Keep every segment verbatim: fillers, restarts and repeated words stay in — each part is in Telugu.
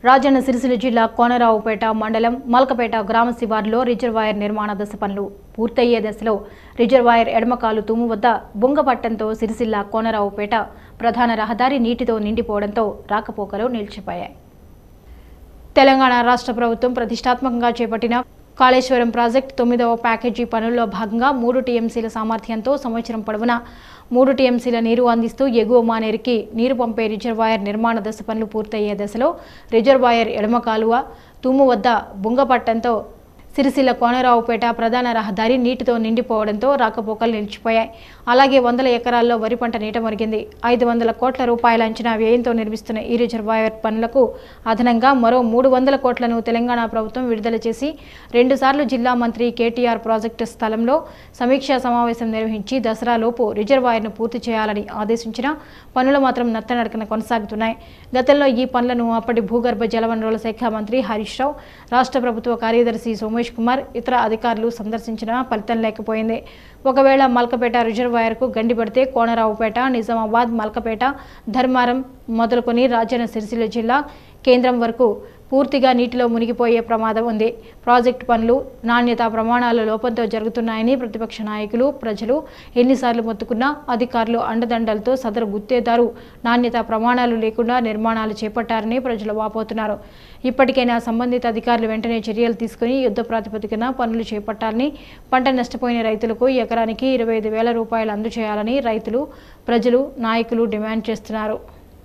రాజన్న సిరిసిల్ల జిల్లా కోనరావుపేట మండలం మల్కపేట గ్రామ శివారులో రిజర్వాయర్ నిర్మాణ దశ పనులు పూర్తయ్యే దశలో రిజర్వాయర్ ఎడమకాలు తుమ్ము వద్ద బొంగపట్టంతో సిరిసిల్ల కోనరావుపేట ప్రధాన రహదారి నీటితో నిండిపోవడంతో రాకపోకలు నిలిచిపోయాయి. తెలంగాణ రాష్ట్ర ప్రభుత్వం ప్రతిష్టాత్మకంగా చేపట్టిన కాళేశ్వరం ప్రాజెక్టు తొమ్మిదవ ప్యాకేజీ పనుల్లో భాగంగా మూడు టీఎంసీల సామర్థ్యంతో సంవత్సరం పొడవునా మూడు టీఎంసీల నీరు అందిస్తూ ఎగువ మానేరుకి నీరు పంపే రిజర్వాయర్ నిర్మాణ దశ పనులు పూర్తయ్యే దశలో రిజర్వాయర్ ఎడమ కాలువ తుమ్ము వద్ద బొంగపట్టంతో సిరిసిల్ల కోనరావుపేట ప్రధాన రహదారి నీటితో నిండిపోవడంతో రాకపోకలు నిలిచిపోయాయి. అలాగే వందల ఎకరాల్లో వరి పంట నీట మునిగింది. ఐదు వందల కోట్ల రూపాయల అంచనా వ్యయంతో నిర్మిస్తున్న ఈ రిజర్వాయర్ పనులకు అదనంగా మరో మూడు వందల కోట్లను తెలంగాణ ప్రభుత్వం విడుదల చేసి రెండుసార్లు జిల్లా మంత్రి కేటీఆర్ ప్రాజెక్టు స్థలంలో సమీక్షా సమావేశం నిర్వహించి దసరాలోపు రిజర్వాయర్ను పూర్తి చేయాలని ఆదేశించిన పనులు మాత్రం నత్తనడకన కొనసాగుతున్నాయి. గతంలో ఈ పనులను అప్పటి భూగర్భ జలవనరుల శాఖ మంత్రి హరీష్ రావు, రాష్ట్ర ప్రభుత్వ కార్యదర్శి సోమేష్ కుమార్ ఇతర అధికారులు సందర్శించినా ఫలితం లేకపోయింది. ఒకవేళ మల్కపేట రిజర్వాయర్కు గండి పడితే కోనరావుపేట, నిజామాబాద్, మల్కపేట, ధర్మారం మొదలుకొని రాజన్న సిరిసిల్ల జిల్లా కేంద్రం వరకు పూర్తిగా నీటిలో మునిగిపోయే ప్రమాదం ఉంది. ప్రాజెక్టు పనులు నాణ్యతా ప్రమాణాల లోపంతో జరుగుతున్నాయని ప్రతిపక్ష నాయకులు, ప్రజలు ఎన్నిసార్లు మొత్తుకున్నా అధికారులు అండదండలతో సదరు గుత్తేదారు నాణ్యతా ప్రమాణాలు లేకుండా నిర్మాణాలు చేపట్టారని ప్రజలు వాపోతున్నారు. ఇప్పటికైనా సంబంధిత అధికారులు వెంటనే చర్యలు తీసుకుని యుద్ధ ప్రాతిపదికన పనులు చేపట్టాలని, పంట నష్టపోయిన రైతులకు ఎకరానికి ఇరవై ఐదు వేల రూపాయలు అందజేయాలని రైతులు, ప్రజలు, నాయకులు డిమాండ్ చేస్తున్నారు.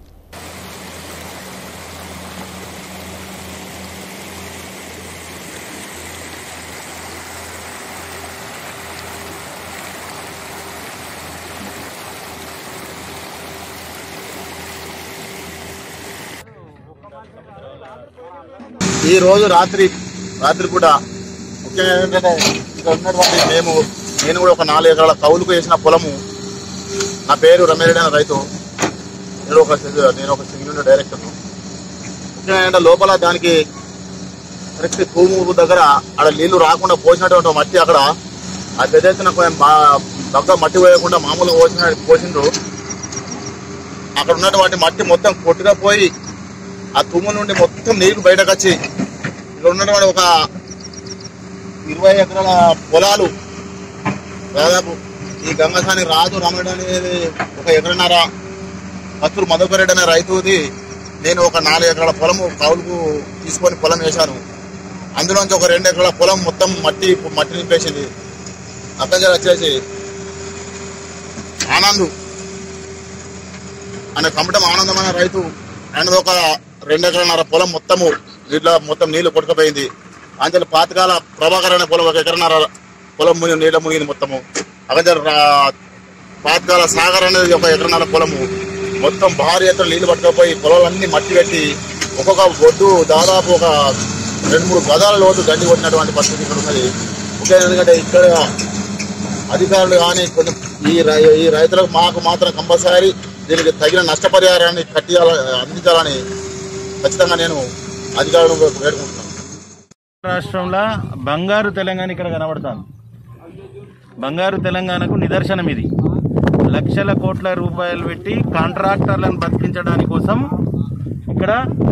ఈ రోజు రాత్రి రాత్రి కూడా ముఖ్యంగా ఏంటంటే ఇక్కడ ఉన్నటువంటి మేము నేను కూడా ఒక నాలుగు ఎకరాల కౌలుకు వేసిన పొలము. నా పేరు రమేరెడ్డి అనే రైతు. నేను ఒక నేను ఒక సింగిల్ డైరెక్టర్ను. ముఖ్యంగా ఏంటంటే లోపల దానికి కరెక్ట్ భూము దగ్గర అక్కడ నీళ్లు రాకుండా పోసినటువంటి మట్టి అక్కడ ఆ పెద్ద ఎత్తున దగ్గర మట్టి పోయకుండా మామూలుగా పోసిన పోసిండ్రు. అక్కడ ఉన్నటువంటి మట్టి మొత్తం కొట్టుగా పోయి ఆ తుమ్ము నుండి మొత్తం నీళ్లు బయటకు వచ్చి ఇక్కడ ఉన్నటువంటి ఒక ఇరవై ఎకరాల పొలాలు దాదాపు ఈ గంగసాని రాజు రమణ అనేది ఒక ఎకరన్నర, కత్తూరు మధుకరెడ్డి అనే రైతుది నేను ఒక నాలుగు ఎకరాల పొలము కౌలుకు తీసుకొని పొలం వేశాను. అందులోంచి ఒక రెండు ఎకరాల పొలం మొత్తం మట్టి మట్టి నింపేసింది. అక్కడి వచ్చేసి ఆనంద్ అనే కమటం ఆనందం అనే రైతు ఆయనది ఒక రెండు ఎకరన్నర పొలం మొత్తము నీళ్ళ మొత్తం నీళ్లు కొట్టుకుపోయింది. అంచెల పాతకాల ప్రభాకర్ అనే పొలం ఒక ఎకరన్నర పొలం ముని నీళ్ళ మునిగింది మొత్తము. అక్కడ పాతకాల సాగర్ అనేది ఒక ఎకరన్నర పొలము మొత్తం భారీ ఎత్తున నీళ్లు పట్టుకుపోయి పొలాలన్నీ మట్టి పెట్టి ఒక్కొక్క ఒడ్డు దాదాపు ఒక రెండు మూడు గదాల లోతు గండి కొట్టినటువంటి పరిస్థితి ఇక్కడ ఉన్నది. ముఖ్యంగా ఎందుకంటే ఇక్కడ అధికారులు కానీ కొంచెం ఈ ఈ రైతులకు మాకు మాత్రం కంపల్సరీ దీనికి తగిన నష్టపరిహారాన్ని కట్టియాల అందించాలని ఖచ్చితంగా నేను అధికారులను వేడుకుంటున్నాను. రాష్ట్రంలో బంగారు తెలంగాణ ఇక్కడ కనబడుతుంది. బంగారు తెలంగాణకు నిదర్శనం ఇది. లక్షల కోట్ల రూపాయలు పెట్టి కాంట్రాక్టర్లను బతికించడానికి కోసం ఇక్కడ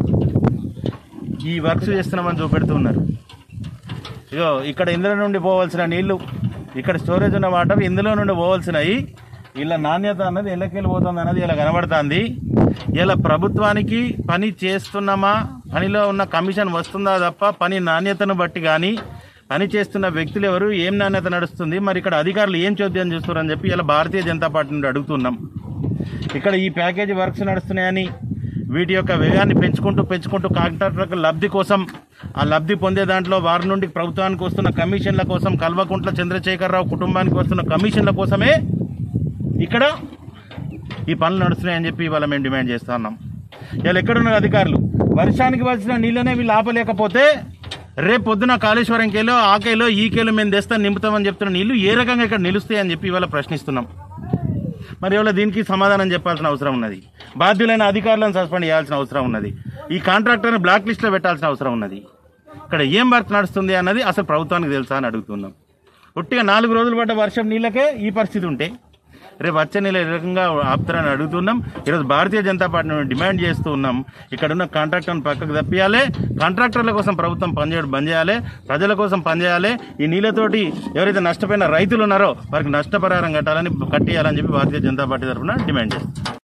ఈ వర్క్స్ చేస్తున్నామని చూపెడుతున్నారు. ఇగో ఇక్కడ ఇందులో నుండి పోవాల్సిన నీళ్లు, ఇక్కడ స్టోరేజ్ ఉన్న వాటర్ ఇందులో నుండి పోవాల్సినవి ఇలా నాణ్యత అన్నది ఎల్లకెళ్ళి పోతుంది అన్నది ఇలా కనబడుతుంది. ఇలా ప్రభుత్వానికి పని చేస్తున్నామా, పనిలో ఉన్న కమిషన్ వస్తుందా తప్ప పని నాణ్యతను బట్టి కానీ పని చేస్తున్న వ్యక్తులు ఎవరు, ఏం నాణ్యత నడుస్తుంది, మరి ఇక్కడ అధికారులు ఏం చోద్యం చేస్తున్నారని చెప్పి ఇలా భారతీయ జనతా పార్టీ నుండి అడుగుతున్నాం. ఇక్కడ ఈ ప్యాకేజీ వర్క్స్ నడుస్తున్నాయని వీటి యొక్క వ్యయాన్ని పెంచుకుంటూ పెంచుకుంటూ కాంట్రాక్టర్లకు లబ్ధి కోసం, ఆ లబ్ధి పొందే దాంట్లో వారి నుండి ప్రభుత్వానికి వస్తున్న కమిషన్ల కోసం, కల్వకుంట్ల చంద్రశేఖరరావు కుటుంబానికి వస్తున్న కమిషన్ల కోసమే ఇక్కడ ఈ పనులు నడుస్తున్నాయని చెప్పి ఇవాళ మేము డిమాండ్ చేస్తా ఉన్నాం. ఇలా ఎక్కడున్నారు అధికారులు? వర్షానికి వచ్చిన నీళ్ళనే వీళ్ళు ఆపలేకపోతే రేపు పొద్దున కాళేశ్వరం కేలో, ఆ కేలో, ఈ కేలో మేము తెస్తాం నింపుతామని చెప్తున్న నీళ్లు ఏ రకంగా ఇక్కడ నిలుస్తాయని చెప్పి ఇవాళ ప్రశ్నిస్తున్నాం. మరి ఇవాళ దీనికి సమాధానం చెప్పాల్సిన అవసరం ఉన్నది. బాధ్యులైన అధికారులను సస్పెండ్ చేయాల్సిన అవసరం ఉన్నది. ఈ కాంట్రాక్టర్ని బ్లాక్ లిస్ట్లో పెట్టాల్సిన అవసరం ఉన్నది. ఇక్కడ ఏం వర్క్ నడుస్తుంది అన్నది అసలు ప్రభుత్వానికి తెలుసా అని అడుగుతున్నాం. ఒట్టిగా నాలుగు రోజులు పడ్డ వర్షం నీళ్ళకే ఈ పరిస్థితి ఉంటే రేపు వచ్చే నెల ఏ రకంగా ఆపుతారని అడుగుతున్నాం. ఈరోజు భారతీయ జనతా పార్టీ డిమాండ్ చేస్తూ ఉన్నాం, ఇక్కడున్న కాంట్రాక్టర్ని పక్కకు తప్పియాలి, కాంట్రాక్టర్ల కోసం ప్రభుత్వం పనిచేయడం బంద్ చేయాలి, ప్రజల కోసం పనిచేయాలి. ఈ నీళ్ళతోటి ఎవరైతే నష్టపోయిన రైతులు ఉన్నారో వారికి నష్టపరిహారం కట్టాలని కట్టియాలని చెప్పి భారతీయ జనతా పార్టీ తరఫున డిమాండ్ చేస్తాం.